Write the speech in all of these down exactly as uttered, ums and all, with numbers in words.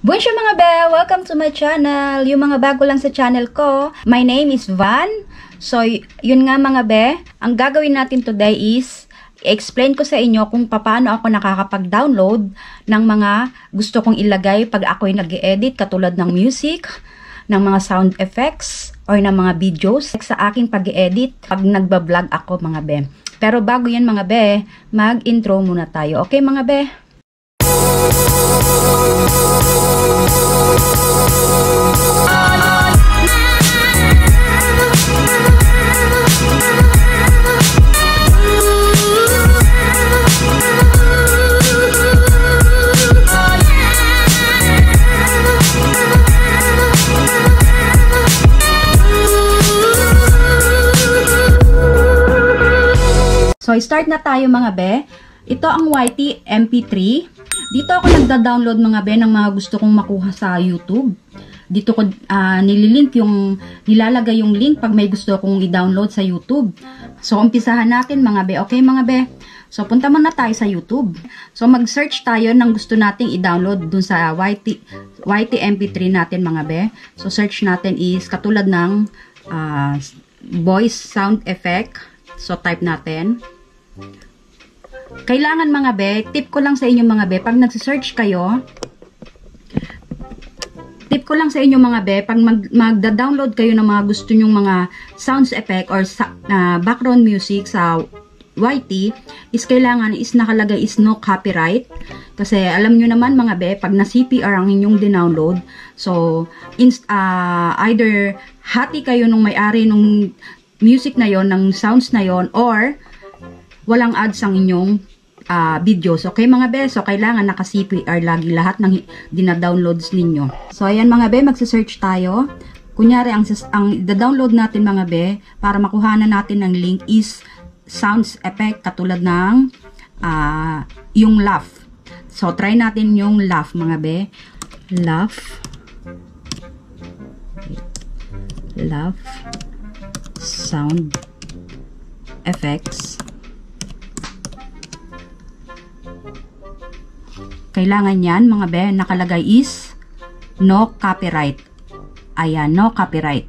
Bonjour mga be! Welcome to my channel. Yung mga bago lang sa channel ko, my name is Van. So, yun nga mga be, ang gagawin natin today is i-explain ko sa inyo kung paano ako nakakapag-download ng mga gusto kong ilagay pag ako'y nag-edit katulad ng music, ng mga sound effects, or ng mga videos sa aking pag-edit pag nagbablog ako mga be. Pero bago yan mga be, mag-intro muna tayo. Okay mga be? So, start na tayo mga be. Ito ang Y T M P three. Dito ako nagda-download mga be ng mga gusto kong makuha sa YouTube. Dito ko uh, nililink yung, nilalagay yung link pag may gusto kong i-download sa YouTube. So, umpisahan natin mga be. Okay mga be? So, punta muna tayo sa YouTube. So, mag-search tayo ng gusto nating i-download dun sa Y T, Y T M P three natin mga be. So, search natin is katulad ng uh, voice sound effect. So, type natin. Kailangan mga be, tip ko lang sa inyo mga be, pag nagsisearch kayo, tip ko lang sa inyo mga be, pag mag, magda-download kayo ng mga gusto nyong mga sounds effect or sa, uh, background music sa Y T, is kailangan is nakalagay is no copyright. Kasi alam nyo naman mga be, pag na C P R ang inyong dinownload, so inst, uh, either hati kayo nung may-ari nung music na yon, ng sounds na yon, or walang ads ang inyong uh, videos. Okay mga be? So, kailangan naka-C P R lagi lahat ng dina-downloads ninyo. So, ayan mga be, magsa-search tayo. Kunyari, ang, ang da-download natin mga be, para makuhanan natin ng link is sounds effect, katulad ng uh, yung laugh. So, try natin yung laugh mga be. Laugh. Laugh. Sound effects. Kailangan yan mga be, nakalagay is no copyright. Ayan, no copyright.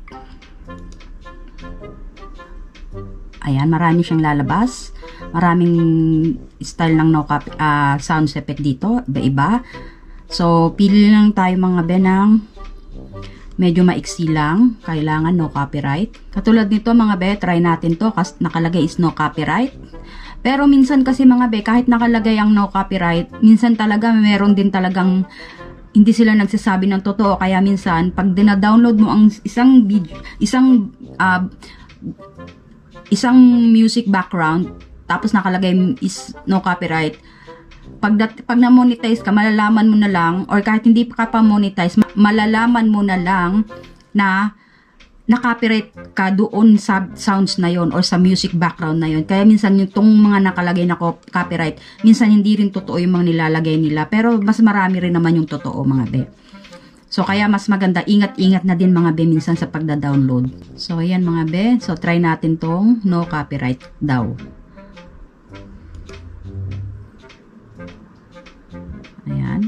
Ayan, marami siyang lalabas. Maraming style ng no copy, uh, sound effect dito, iba-iba. So, pili lang tayo mga be ng medyo maiksi lang. Kailangan no copyright. Katulad nito mga be, try natin to kasi nakalagay is no copyright. Pero minsan kasi mga be, kahit nakalagay ang no copyright, minsan talaga meron din talagang hindi sila nagsasabi ng totoo. Kaya minsan, pag dina-download mo ang isang video, isang uh, isang music background, tapos nakalagay is no copyright, pag, pag na-monetize ka, malalaman mo na lang, or kahit hindi pa ka pa-monetize, malalaman mo na lang na na-copyright ka doon sa sounds na yon or sa music background na yon. Kaya minsan yung tong mga nakalagay na copyright, minsan hindi rin totoo yung mga nilalagay nila. Pero mas marami rin naman yung totoo mga be. So kaya mas maganda, ingat-ingat na din mga be minsan sa pagda-download. So ayan mga be, so try natin tong no copyright daw. Ayan.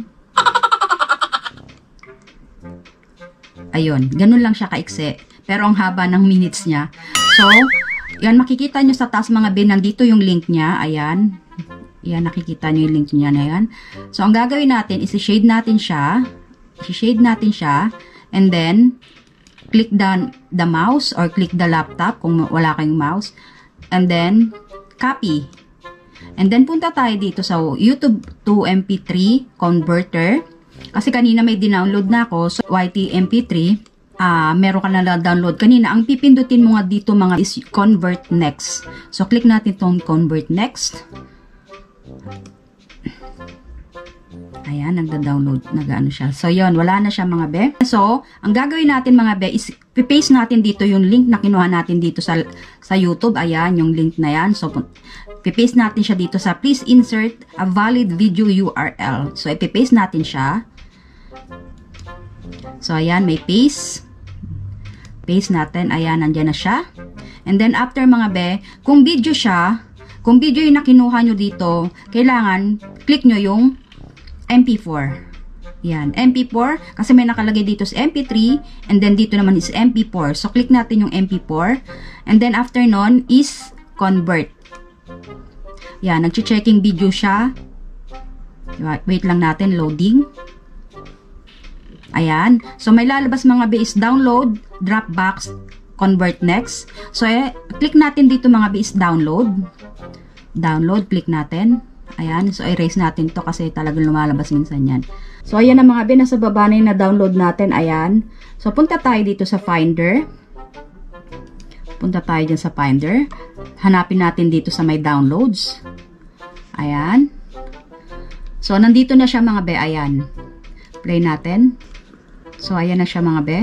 Ayun, ganun lang siya kaiksi. Pero ang haba ng minutes niya. So, yan makikita nyo sa taas mga be, nandito yung link niya. Ayan. Yan, nakikita nyo yung link niya na yan. So, ang gagawin natin is i-shade natin siya. I-shade natin siya. And then, click the, the mouse or click the laptop kung wala kayong mouse. And then, copy. And then, punta tayo dito sa YouTube to M P three converter. Kasi kanina may dinownload na ako. So, Y T M P three. Uh, meron ka na download kanina. Ang pipindutin mo nga dito mga is convert next. So, click natin itong convert next. Ayan, nagda-download. Nag-ano siya. So, yon wala na siya mga be. So, ang gagawin natin mga be is pipaste natin dito yung link na kinuha natin dito sa, sa YouTube. Ayan, yung link na yan. So, pipaste natin siya dito sa please insert a valid video U R L. So, ipipaste natin siya. So, ayan, may paste. Paste natin. Ayan, nandyan na siya. And then, after mga be, kung video siya, kung video yung nakinuha nyo dito, kailangan, click nyo yung M P four. Yan, M P four. Kasi may nakalagay dito sa M P three. And then dito naman is M P four. So, click natin yung M P four. And then after nun is convert. Yan, nag-checking video siya. Wait lang natin, loading. Ayan. So, may lalabas mga be is download, Dropbox, convert next. So, eh, click natin dito mga be is download. Download, click natin. Ayan. So, erase natin to kasi talagang lumalabas minsan yan. So, ayan na mga be, nasa baba na yung na-download natin. Ayan. So, punta tayo dito sa Finder. Punta tayo dyan sa Finder. Hanapin natin dito sa may downloads. Ayan. So, nandito na siya mga be. Ayan. Play natin. So, ayan na siya mga be.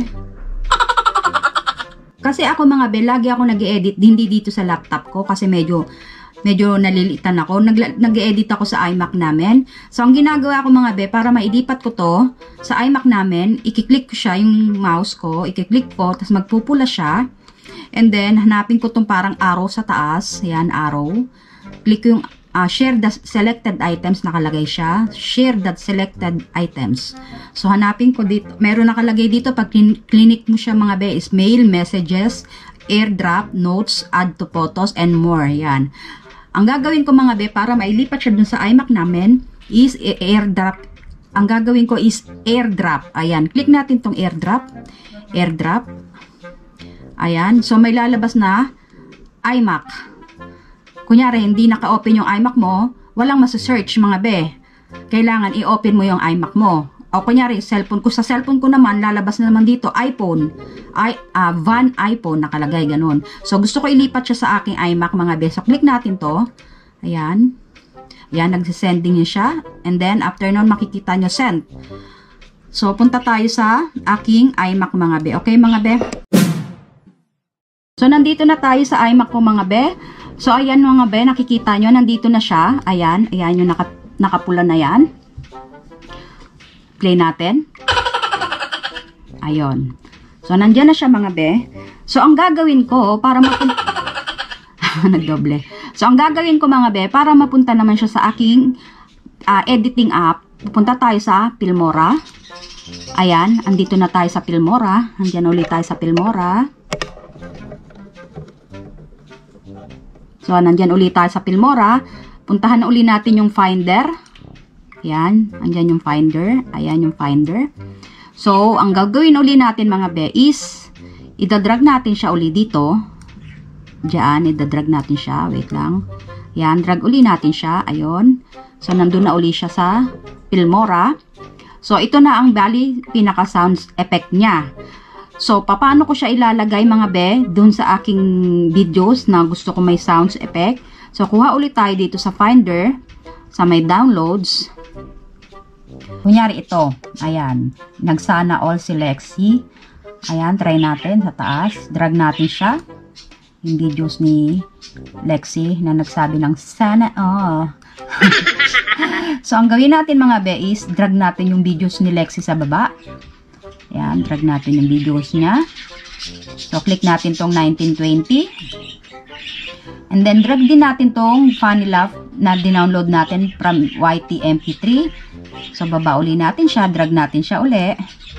Kasi ako mga be, lagi ako nag-e-edit. Hindi dito sa laptop ko kasi medyo medyo nalilitan ako. Nag-e-edit ako sa iMac namin. So, ang ginagawa ko mga be, para mailipat ko to sa iMac namin, ikiklik ko siya, yung mouse ko, ikiklik ko, tapos magpupula siya. And then, hanapin ko tong parang arrow sa taas. Yan, arrow. Click ko yung uh, share the selected items, nakalagay siya. Share the selected items. So, hanapin ko dito. Meron nakalagay dito, pag clinic mo siya mga be, is mail, messages, airdrop, notes, add to photos, and more. Yan. Ang gagawin ko mga be, para mailipat siya dun sa iMac namin, is airdrop. Ang gagawin ko is airdrop. Ayan. Click natin tong airdrop. Airdrop. Ayan. So, may lalabas na iMac. Kunyari, hindi naka-open yung iMac mo, walang masasearch mga be. Kailangan i-open mo yung iMac mo. O kunyari, cellphone ko. Sa cellphone ko naman, lalabas na naman dito, iPhone. I, uh, Van iPhone, nakalagay, ganun. So, gusto ko ilipat siya sa aking iMac, mga be. So, click natin to. Ayan. Ayan, nagsisending niya siya. And then, after nun, makikita nyo, send. So, punta tayo sa aking iMac, mga be. Okay, mga be? So, nandito na tayo sa iMac ko, mga be. So, ayan, mga be, nakikita nyo, nandito na siya. Ayan, ayan yung naka, nakapula na yan. Play natin. Ayun. So, nandyan na siya mga be. So, ang gagawin ko, para mapunta... Nagdoble. So, ang gagawin ko mga be, para mapunta naman siya sa aking uh, editing app, pupunta tayo sa Filmora. Ayan, andito na tayo sa Filmora. Andyan ulit tayo sa Filmora. So, nandyan ulit tayo sa Filmora. Puntahan na ulit natin yung Finder. Ayan, andyan yung Finder. Ayan yung Finder. So, ang gagawin uli natin mga be is, idadrag natin siya uli dito. Diyan, idadrag natin siya. Wait lang. Ayan, drag uli natin siya. Ayun. So, nandun na uli siya sa Filmora. So, ito na ang bali pinaka-sound effect niya. So, paano ko siya ilalagay mga be dun sa aking videos na gusto ko may sounds effect. So, kuha ulit tayo dito sa Finder, sa may downloads. Kunyari ito, ayan, nagsana all si Lexi. Ayan, try natin sa taas. Drag natin siya. Yung videos ni Lexi na nagsabi ng sana all. So, ang gawin natin mga be is, drag natin yung videos ni Lexi sa baba. Ayan, drag natin yung videos niya. So, click natin tong nineteen twenty. And then, drag din natin tong Funny Laugh na dinownload natin from Y T M P three. So, baba uli natin siya. Drag natin siya uli.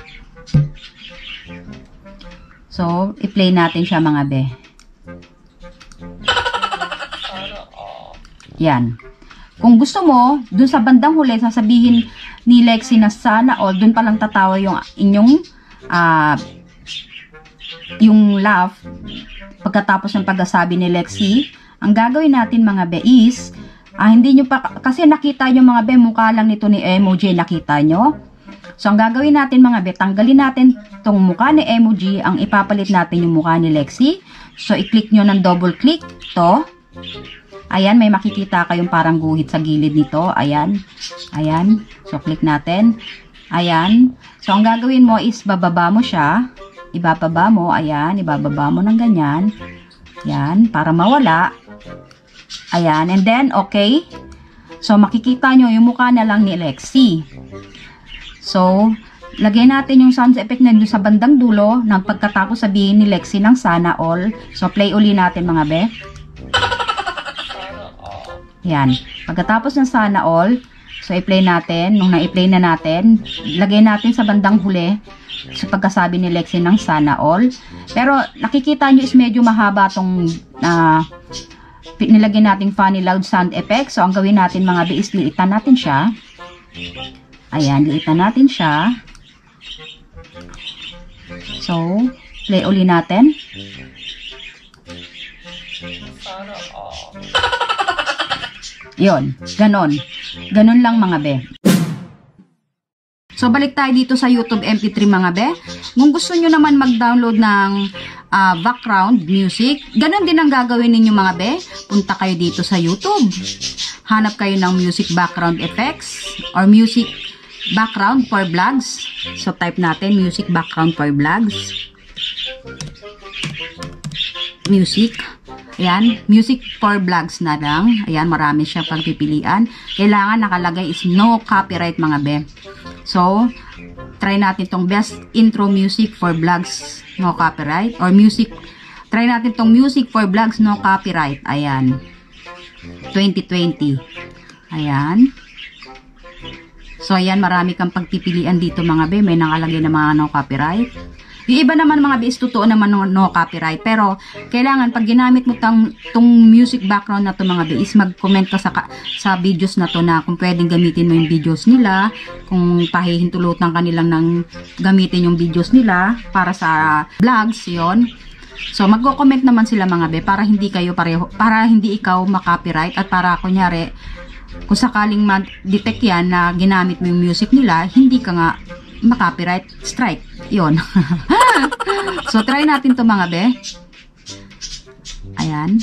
So, i-play natin siya mga be. Yan. Kung gusto mo, dun sa bandang huli, sasabihin ni Lexi na sana all, dun palang tatawa yung inyong uh, yung laugh. Pagkatapos ng pagkasabi ni Lexi, ang gagawin natin mga be is, ah, hindi nyo pa, kasi nakita nyo mga be, mukha lang nito ni emoji, nakita nyo. So, ang gagawin natin mga be, tanggalin natin tong mukha ni emoji, ang ipapalit natin yung mukha ni Lexi. So, i-click nyo ng double click to. Ayan, may makikita kayong parang guhit sa gilid nito. Ayan. Ayan. So, click natin. Ayan. So, ang gagawin mo is bababa mo siya. Ibababa mo. Ayan. Ibababa mo ng ganyan. Ayan. Para mawala. Ayan. And then, okay. So, makikita nyo yung mukha na lang ni Lexi. So, lagay natin yung sound effect na doon sa bandang dulo ng pagkatapos sabihin ni Lexi ng sana all. So, play uli natin mga be. Yan. Pagkatapos ng sana all, So, i-play natin. Nung na-i-play na natin, lagay natin sa bandang huli sa pagkasabi ni Lexi ng sana all. Pero, nakikita nyo is medyo mahaba tong uh, nilagay nating funny loud sound effect. So, ang gawin natin mga be is liitan natin siya. Ayan, liitan natin siya. So, play uli natin. Yun, ganon. Ganon lang mga be. So, balik tayo dito sa YouTube M P three mga be. Kung gusto nyo naman mag-download ng uh, background music, ganon din ang gagawin ninyo mga be. Punta kayo dito sa YouTube. Hanap kayo ng music background effects or music background for vlogs. So, type natin music background for vlogs. Music. Ayan, music for vlogs na lang. Ayan, marami siya pagpipilian. Kailangan nakalagay is no copyright mga be. So, try natin tong best intro music for vlogs, no copyright. Or music, try natin tong music for vlogs, no copyright. Ayan. twenty twenty. Ayan. So, ayan, marami kang pagpipilian dito mga be. May nakalagay na mga no copyright. Yung iba naman mga be is totoo naman no, no copyright. Pero, kailangan pag ginamit mo tong, tong music background na to mga be is mag-comment ka sa, sa videos na to na kung pwedeng gamitin mo yung videos nila. Kung pahihintulutan ka nilang ng gamitin yung videos nila para sa vlogs, yon. So, magko-comment naman sila mga be para hindi kayo pareho, para hindi ikaw makopyright at para kunyari, kung sakaling ma-detect yan na ginamit mo yung music nila, hindi ka nga ma-copyright strike. Yun. So, try natin to mga be. Ayan.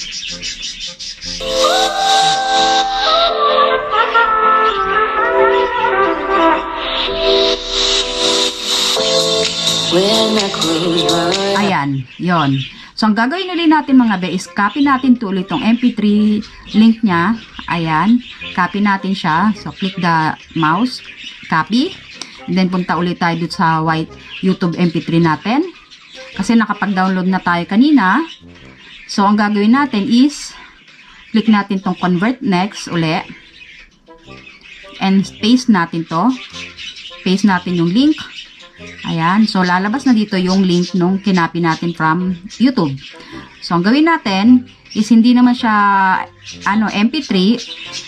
Ayan. Yun. So, ang gagawin ulit natin mga be is copy natin to ulit tong M P three link niya. Ayan. Copy natin siya. So, click the mouse. Copy. And then, punta ulit tayo dito sa white YouTube M P three natin. Kasi nakapag-download na tayo kanina. So, ang gagawin natin is click natin tong convert next uli. And paste natin to. Paste natin yung link. Ayan. So, lalabas na dito yung link nung kinapi natin from YouTube. So, ang gawin natin is hindi naman siya ano, M P three.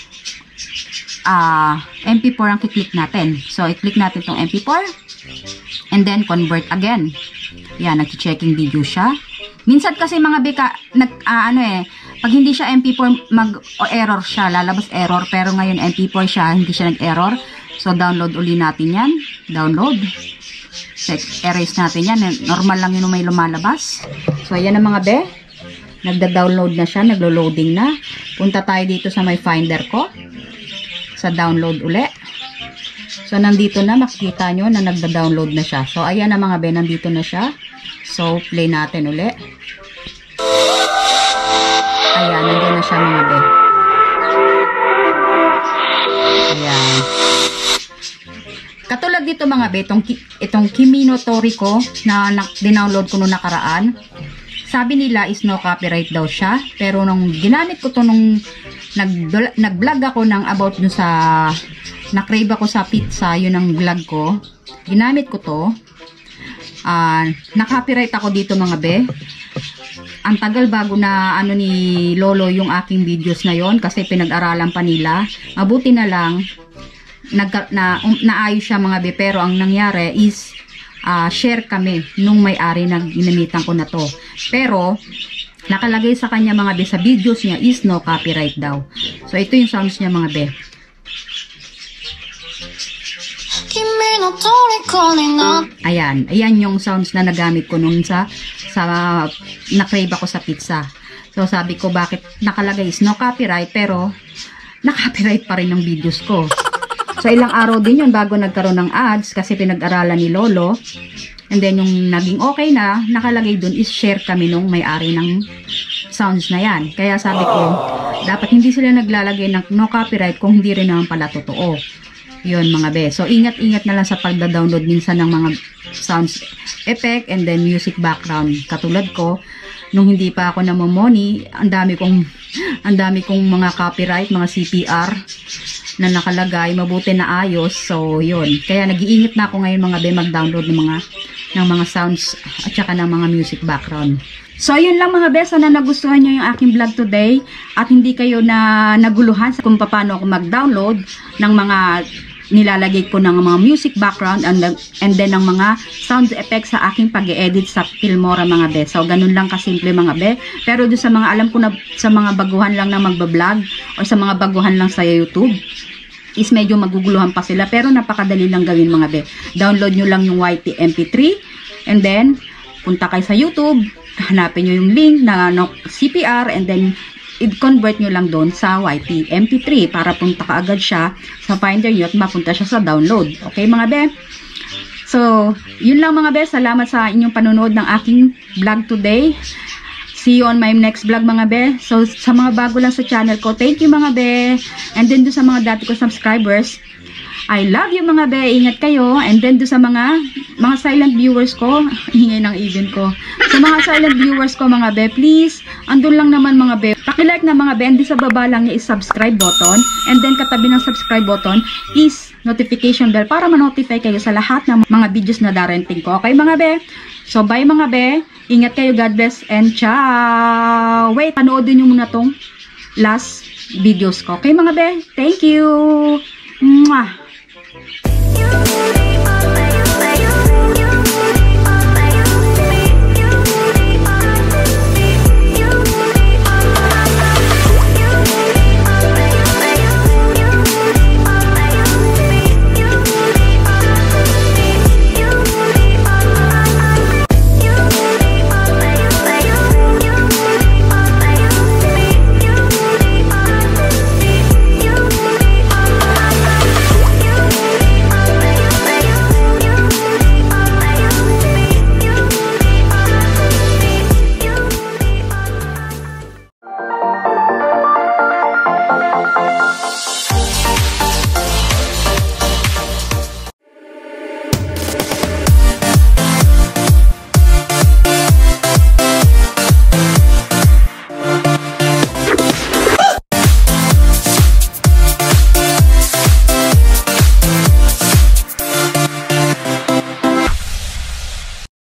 Uh, M P four ang kiklik natin. So, i-click natin tong M P four. And then, convert again. Yan, nag-checking video siya. Minsan kasi mga bika, nag, uh, ano eh, pag hindi siya M P four, mag-error siya. Lalabas error. Pero ngayon, M P four siya, hindi siya nag-error. So, download uli natin yan. Download. Check, erase natin yan. Normal lang yun may lumalabas. So, ayan na mga be. Nagda-download na siya. Naglo-loading na. Punta tayo dito sa may finder ko. Sa download uli. So, nandito na. Makikita nyo na nagda-download na siya. So, ayan na mga be. Nandito na siya. So, play natin uli. Ayan. Nandito na siya mga be. Ayan. Katulad dito mga be. Itong, itong Kimi no Tori ko na, na dinownload ko nung nakaraan. Sabi nila is no copyright daw siya. Pero nung ginamit ko to nung nag-vlog ako ng about dun sa na-crave ako sa pizza, yun ang vlog ko. Ginamit ko to. Uh, na-copyright ako dito mga be. Ang tagal bago na ano ni Lolo yung aking videos na yon kasi pinag-aralan pa nila. Mabuti na lang nag, na, um, naayos siya mga be, pero ang nangyari is uh, share kami nung may-ari na ginamitan ko na to. Pero nakalagay sa kanya mga be sa videos niya is no copyright daw. So ito yung sounds niya mga be. Ayan, ayan yung sounds na nagamit ko nun sa sa na-crave ako sa pizza. So sabi ko bakit nakalagay is no copyright pero na-copyright pa rin ng videos ko. So ilang araw din yun bago nagkaroon ng ads kasi pinag-aralan ni Lolo. And then, yung naging okay na, nakalagay dun is share kami nung may-ari ng sounds na yan. Kaya sabi ko, dapat hindi sila naglalagay ng no copyright kung hindi rin naman pala totoo. Yun mga be. So, ingat-ingat na lang sa pagda-download minsan ng mga sounds effect and then music background. Katulad ko, nung hindi pa ako namomoni, ang dami kong, ang dami kong mga copyright, mga C P R na nakalagay, mabuti na ayos. So, yun. Kaya nag-iingat na ako ngayon mga be, mag-download ng mga, ng mga sounds at saka ng mga music background. So, yun lang mga be. Sana nagustuhan nyo yung aking vlog today at hindi kayo na naguluhan sa kung paano ako mag-download ng mga nilalagay ko ng mga music background and, and then ng mga sound effects sa aking pag-e-edit sa Filmora mga be. So, ganun lang kasimple mga be. Pero doon sa mga alam ko na sa mga baguhan lang na magbablog o sa mga baguhan lang sa YouTube, is medyo maguguluhan pa sila. Pero napakadali lang gawin mga be. Download nyo lang yung Y T M P three and then punta kayo sa YouTube, hanapin nyo yung link na no, C P R and then i-convert nyo lang doon sa Y T M P three para punta ka agad siya sa Finder nyo at mapunta siya sa download. Okay mga be? So, yun lang mga be. Salamat sa inyong panonood ng aking vlog today. See you on my next vlog mga be. So, sa mga bago lang sa channel ko, thank you mga be. And then doon sa mga dati ko subscribers, I love you mga be. Ingat kayo. And then doon sa mga mga silent viewers ko, hingay ng even ko. Sa mga silent viewers ko mga be, please, andun lang naman mga be. Paki-like na mga be, and sa baba lang is subscribe button. And then katabi ng subscribe button is notification bell para ma-notify kayo sa lahat ng mga videos na darating ko. Okay mga be? So bye mga be. Ingat kayo. God bless and ciao. Wait, panoodin nyo muna tong last videos ko. Okay mga be? Thank you. Mwah. You